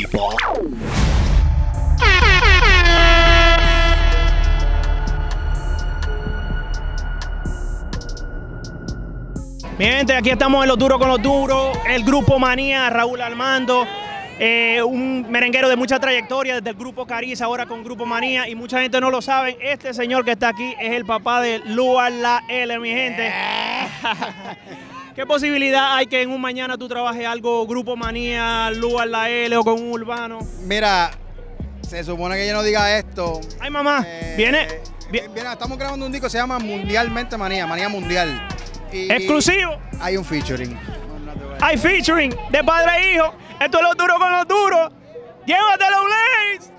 people. Mi gente, aquí estamos en Los Duros con los Duros, el Grupo Manía, Raúl Armando, un merenguero de mucha trayectoria desde el Grupo Cariz, ahora con Grupo Manía, y mucha gente no lo sabe, este señor que está aquí es el papá de Luar La L, mi gente. ¿Qué posibilidad hay que en un mañana tú trabajes algo Grupo Manía, Luar La L o con un urbano? Mira, se supone que yo no diga esto. Ay, mamá, viene, estamos grabando un disco que se llama Mundialmente Manía, Manía Mundial. Y exclusivo. hay un featuring. Hay featuring de padre e hijo. Esto es Los Duros con los Duros. Llévatelo, Blaze.